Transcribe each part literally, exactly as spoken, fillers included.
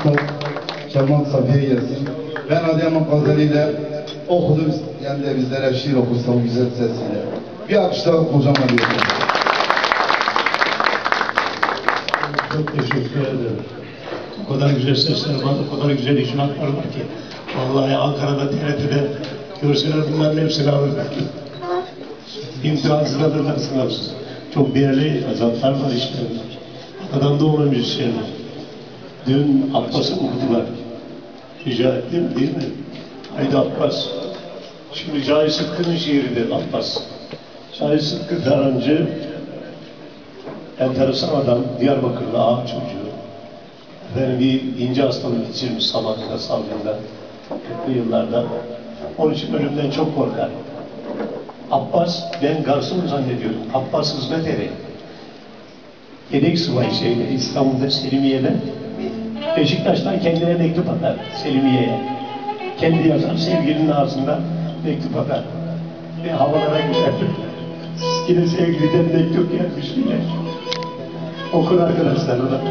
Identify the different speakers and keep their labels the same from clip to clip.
Speaker 1: Üstad Kemal Safiye gelsin. Ben Adıyaman Gazeli'yle okudum, yani de bizlere şiir okursam güzel sesiyle. Bir alkışlar hocama diyorum.
Speaker 2: Çok teşekkür ederim. O kadar güzel sesler var, o kadar güzel icraatlar var ki. Vallahi Ankara'da T R T'de görseler bunların hepsini alırlar. İmtihansız alırlar, sınavsız. Çok değerli azatlar var işte. Adam da ona müzisyenler. Dün Abbas'ı okudular. Rica ettim değil mi? Haydi Abbas. Şimdi Cahit Sıtkı'nın şiiridir Abbas. Cahit Sıtkı Tarancı, enteresan adam, Diyarbakırlı ağam çocuğu. Efendim bir ince hastalık geçirmiş Samatya'da, salgında, kırklı yıllarda. Onun için ölümden çok korkar. Abbas, ben garson zannediyorum. Abbas hizmet eri. Yedek subay şeyde, İstanbul'da Selimiye'de. Beşiktaş'tan kendine mektup atar Selimiye'ye. Kendi yazar, sevgilinin ağzında mektup atar. Ve havalara gider. Yine sevgiliden mektup gelmiş bile. Okur arkadaşlar ona.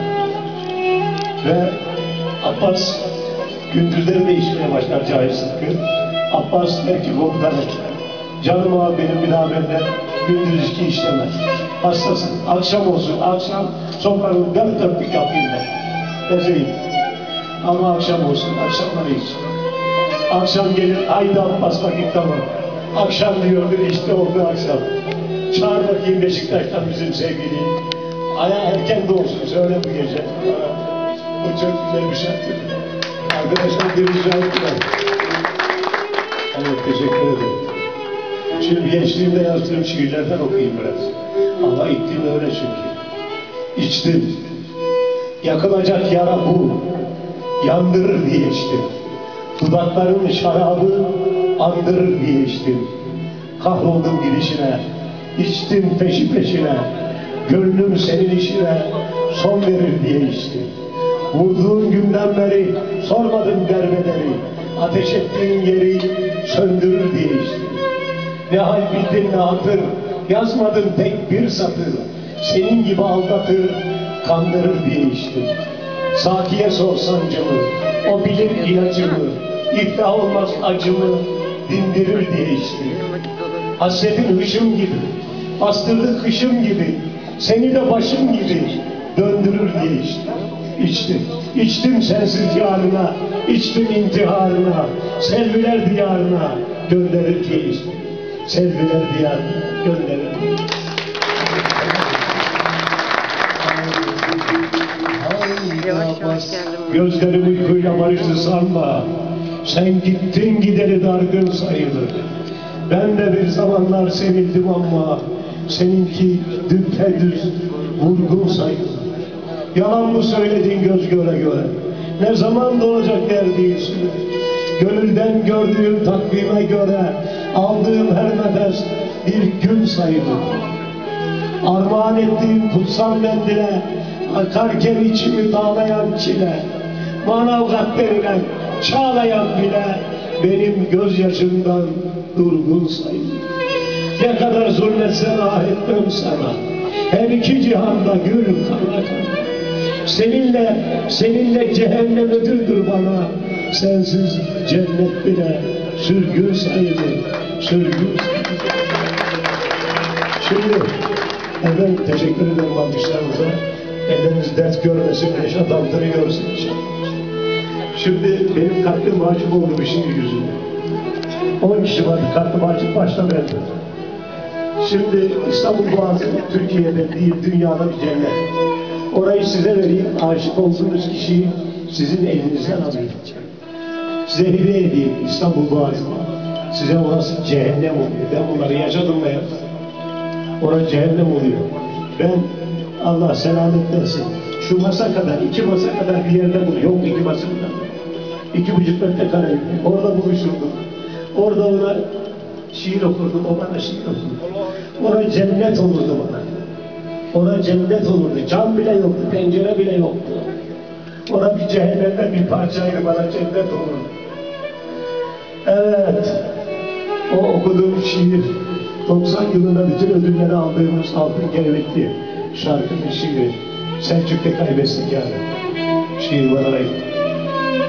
Speaker 2: Ve Abbas gündüzleri değişmeye başlar Cahit Sıtkı. Abbas der ki komutanım, canım abi benim bir daha benden gündüz içki işlemez. Hastasın, akşam olsun, akşam sofranın dört dörtlük yapayım ben. Ezeyim. Ama akşam olsun, akşamları iç. Akşam gelir, haydi Abbas vakit tamam. Akşam diyordur, işte oldu akşam. Çağır bakayım Beşiktaş'tan bizim sevgili. Aya erken de olsun, söyle bu gece. Bu çok güzel bir şarttır. Arkadaşlar bir rica ettiler. Evet, teşekkür ederim. Şimdi gençliğimde yazdığım şiirlerden okuyayım biraz. Allah iklim öyle çünkü. İçtim. Yakılacak yara bu. Yandırır diye içtim. Dudakların şarabı andırır diye içtim. Kahroldum gidişine. İçtim peşi peşine. Gönlüm senin işine son verir diye içtim. Vurduğun günden beri sormadım derbederi. Ateş ettiğin yeri söndürür diye içtim. Ne hal bildin ne hatır, yazmadın tek bir satır. Senin gibi aldatır, kandırır diye içtim. Sakiye sor sancımı, o bilir ilacımı. İftah olmaz acımı, dindirir diye içtim. Hasretin hışım gibi, bastırdı kışım gibi, seni de başım gibi döndürür diye içtim. İçtim, içtim sensiz yarına, içtim intiharına, selviler diyarına gönderir diye içtim. Selviler diyarına gönderir diye içtim.
Speaker 3: Yavaş yavaş geldim.
Speaker 2: Gözlerim uykuyla barıştı sanma. Sen gittin gideri dargın sayılır. Ben de bir zamanlar sevildim ama seninki düpedüz vurgun sayılır. Yalan mı söyledin göz göre göre? Ne zaman doğacak derdiğin gönülden gördüğüm takvime göre aldığım her nefes bir gün sayılır. Armağan ettiğim kutsal mendile akarken içimi dağlayan çile, manavgat denilen çağlayan bile benim gözyaşımdan durgun sayılır. Ne kadar zulmetsen ah etmem sana, her iki cihanda gül kana kana. Seninle, seninle cehennem ödüldür bana, sensiz cennet bile sürgün sayılır, sürgün sayılır. Şimdi efendim teşekkür ederim alkışlarınıza. Elleriniz dert görmesin, Reşat Altın'ı görsün inşallah. Şimdi benim kalbim mahcup oldu bir şey yüzünden. On kişi vardı, kalbim mahcup başta verdi. Şimdi İstanbul Boğazı Türkiye'de değil, dünyada bir cennet. Orayı size vereyim, aşık olduğunuz kişiyi sizin elinizden alayım. Size hediye edeyim İstanbul Boğazı. Size orası cehennem oluyor. Ben bunları yaşadım ve orası cehennem oluyor. Ben Allah selamet versin. Şu masa kadar, iki masa kadar bir yerde buluyor. Yok iki masa kadar. İki buçuk metrekare. Orada buluşurdum. Orada ona şiir okurdum. O bana şiir okurdu. Orada cennet olurdu bana. Orada cennet olurdu. Cam bile yoktu. Pencere bile yoktu. Orada bir cehennemden bir parçaydı. Bana cennet olurdu. Evet. O okuduğum şiir doksan yılında bütün ödülleri aldığımız Altın Kelebekli şarkının şiiri. Selçuk'ta kaybettik yani. Şiir bana ait.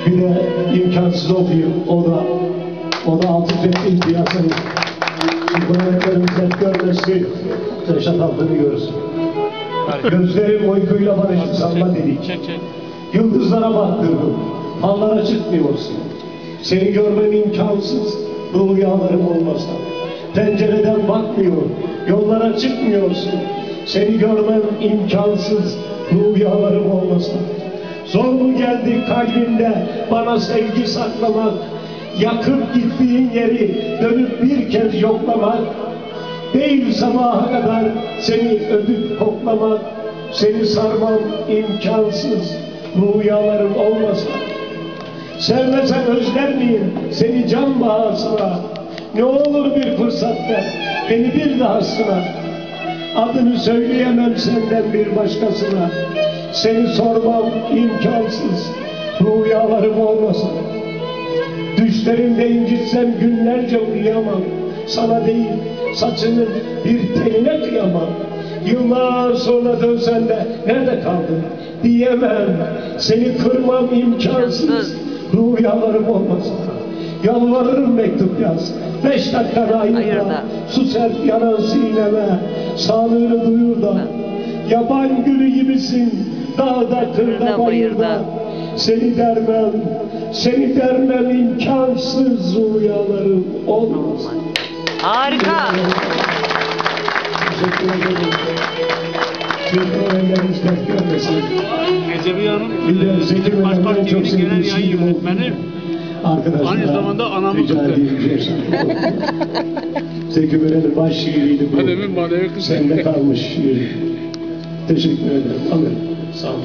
Speaker 2: Bir de imkansız okuyayım. O da o da altı fethi piyasayı. Kur'an-ı görmesi Reşat Altın'ı görsün. Gözlerim uykuyla barışıp sanma dedik. Yıldızlara baktırdım. Hallara çıkmıyorsun. Seni görmem imkansız. Rüyalarım olmasa. Pencereden bakmıyor. Yollara çıkmıyorsun. Seni görmem imkansız. Rüyalarım olmasa. Zor mu geldi kalbinde bana sevgi saklamak? Yakıp gittiğin yeri dönüp bir kez yoklamak? Değil sabaha kadar seni öpüp koklamak, seni sarmam imkansız, rüyalarım olmasa. Sevmesen özler miyim seni can bağısına? Ne olur bir fırsat ver, beni bir daha sınav. Adını söyleyemem senden bir başkasına. Seni sormam imkansız, rüyalarım olmasa. Düşlerimde incitsem günlerce uyuyamam. Sana değil, saçının bir teline kıyamam. Yıllar sonra dönsen de nerede kaldın diyemem. Seni kırmam imkansız, rüyalarım olmasa. Yalvarırım mektup yaz, beş dakika ayırda. Su serp yanan sineme, sağlığını duyur da. Yaban gülü gibisin, dağda, kırda, bayırda. Seni dermem, seni dermem imkansız, rüyalarım olmaz.
Speaker 3: Harika.
Speaker 2: Teşekkür ederim. Çünkü öğrenleriniz dert görmesin.
Speaker 4: Gecebi Hanım,
Speaker 2: Bir de Zeki Müren'den
Speaker 4: Başbakan
Speaker 2: çok
Speaker 4: T V'nin genel
Speaker 2: sevdiğim
Speaker 4: yayın
Speaker 2: şey bu.
Speaker 4: yönetmeni.
Speaker 2: Arkadaşlar,
Speaker 4: Aynı zamanda anamı
Speaker 2: rica
Speaker 4: tuttu.
Speaker 2: edeyim bir şey. Zeki Müren'in baş şiiriydi bu.
Speaker 4: Demin manevi kız.
Speaker 2: Sende kalmış şiiri. Teşekkür ederim. Alın. Sağ olun.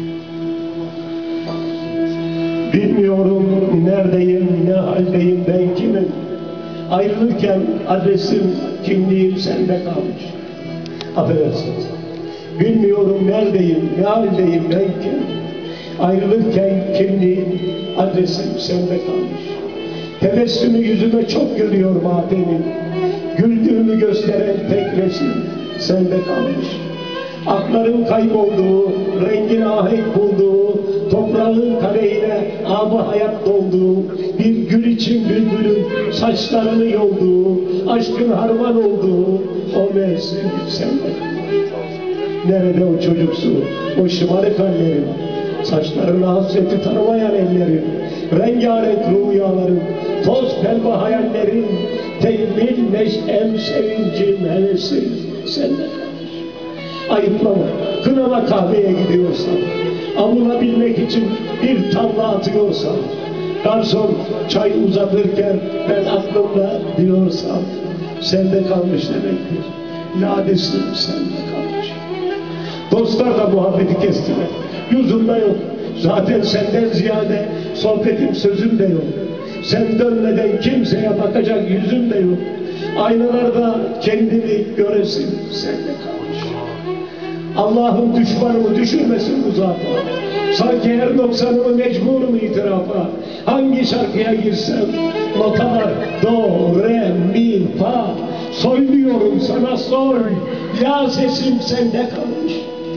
Speaker 2: Bilmiyorum neredeyim, ne haldeyim, ben kimim? Ayrılırken adresim, kimliğim sende kalmış. Affedersiniz. Bilmiyorum neredeyim, ne haldeyim, ben kim? Ayrılırken kimliğim, adresim sende kalmış. Tebessümü yüzüme çok görüyor matemim. Güldüğümü gösteren tek resim sende kalmış. Akların kaybolduğu, rengin ahenk bulduğu, toprağın kadehine ab-ı hayat dolduğu, bir gül için bülbülün saçlarını yolduğu, aşkın harman olduğu o mevsim sende. Nerede o çocuksu, o şımarık hallerim, saçlarına hasreti tanımayan ellerim, rengarenk rüyalarım, toz pembe hayallerim, tekbil neşem, sevincim, hevesim sende. Ayıplama, kınama kahveye gidiyorsan, alınabilmek için bir tavla atıyorsan, garson çay uzatırken ben aklımda diyorsam, sende kalmış demektir. Ladesim sende kalmış. Dostlar da muhabbeti kestiler. Yüzümde yok. Zaten senden ziyade sohbetim sözüm de yok. Sen dönmeden kimseye bakacak yüzüm de yok. Aynalarda kendimi göresim sende kalmış. Allah'ım düşmanımı düşürmesin bu zaten. Sanki her noksanımı mecburum itirafa. Hangi şarkıya girsem notalar do, re, mi, fa. Söylüyorum sana sol, ya sesim sende kalmış.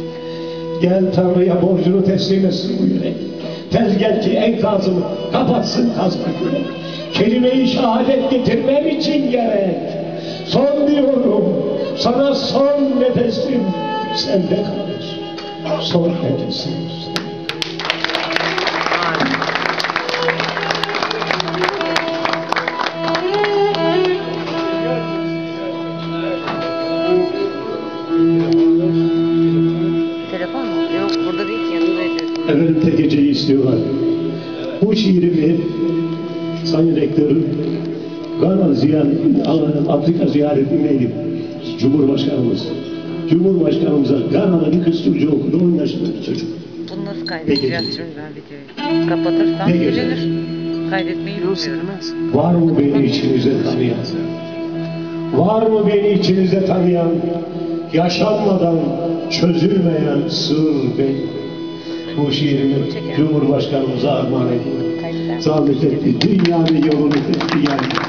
Speaker 2: Gel Tanrı'ya borcunu teslim etsin bu yürek. Tez gel ki enkazımı kapatsın kazmak yürek. Kelime-i şehadet getirmem için gerek. Son diyorum, sana son nefesim sende kalır. Son nefesim.
Speaker 3: Telefon mu? Yok, burada değil ki, yanında ediyorsun.
Speaker 2: Efendim tek geceyi istiyorlar. Bu şiirimi Sayın Rektörüm Gana ziyaret, Afrika ziyaretindeydim. Cumhurbaşkanımız. Cumhurbaşkanımıza Gana'da bir kız çocuğu okudu, on yaşında bir çocuk.
Speaker 3: Bunu nasıl kaydedeceğiz şimdi ben videoyu? Kapatırsam
Speaker 2: Ne gece?
Speaker 3: silinir. Kaydetmeyi bilmiyorum.
Speaker 2: Var mı beni içinizde tanıyan? Var mı beni içinizde tanıyan? Yaşanmadan çözülmeyen sır benim. Bu şiirimi Cumhurbaşkanımıza armağan ediyorum. Zahmet etti, dünyanın yolunu etti yani.